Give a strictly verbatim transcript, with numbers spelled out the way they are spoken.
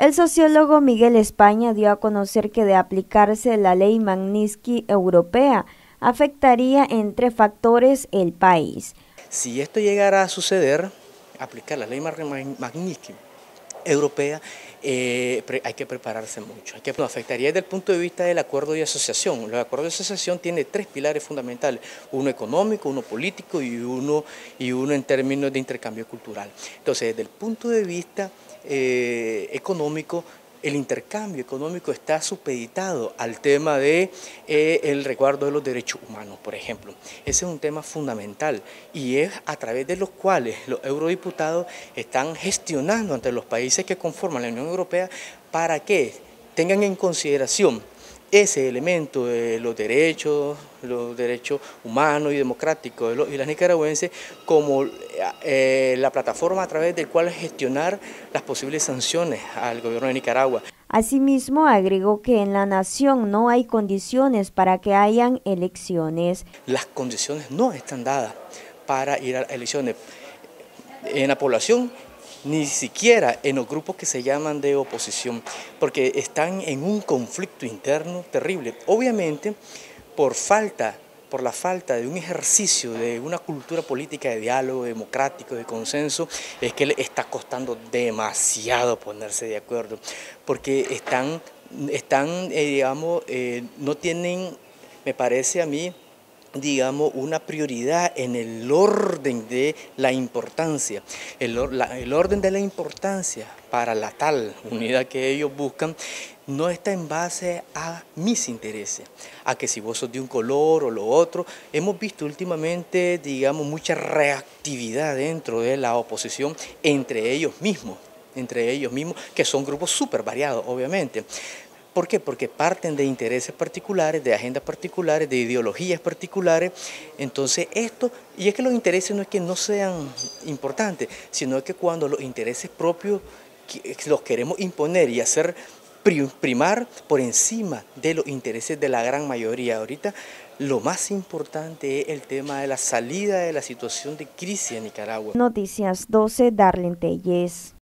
El sociólogo Miguel España dio a conocer que de aplicarse la ley Magnitsky europea, afectaría entre factores el país. Si esto llegara a suceder, aplicar la ley Magnitsky europea, eh, hay que prepararse mucho. Hay que, no, afectaría desde el punto de vista del acuerdo de asociación. El acuerdo de asociación tiene tres pilares fundamentales, uno económico, uno político y uno, y uno en términos de intercambio cultural. Entonces, desde el punto de vista eh, económico, el intercambio económico está supeditado al tema de eh, el resguardo de los derechos humanos, por ejemplo. Ese es un tema fundamental y es a través de los cuales los eurodiputados están gestionando ante los países que conforman la Unión Europea para que tengan en consideración ese elemento de los derechos, los derechos humanos y democráticos de los y las nicaragüenses como eh, la plataforma a través del cual gestionar las posibles sanciones al gobierno de Nicaragua. Asimismo, agregó que en la nación no hay condiciones para que hayan elecciones. Las condiciones no están dadas para ir a elecciones en la población, ni siquiera en los grupos que se llaman de oposición, porque están en un conflicto interno terrible. Obviamente, por falta, por la falta de un ejercicio de una cultura política de diálogo democrático, de consenso, es que le está costando demasiado ponerse de acuerdo, porque están, están eh, digamos, eh, no tienen, me parece a mí, digamos, una prioridad en el orden de la importancia. El, la, el orden de la importancia para la tal unidad que ellos buscan no está en base a mis intereses, a que si vos sos de un color o lo otro. Hemos visto últimamente, digamos, mucha reactividad dentro de la oposición entre ellos mismos, entre ellos mismos, que son grupos súper variados, obviamente. ¿Por qué? Porque parten de intereses particulares, de agendas particulares, de ideologías particulares. Entonces esto, y es que los intereses no es que no sean importantes, sino que cuando los intereses propios los queremos imponer y hacer primar por encima de los intereses de la gran mayoría. Ahorita lo más importante es el tema de la salida de la situación de crisis en Nicaragua. Noticias doce, Darlene Telles.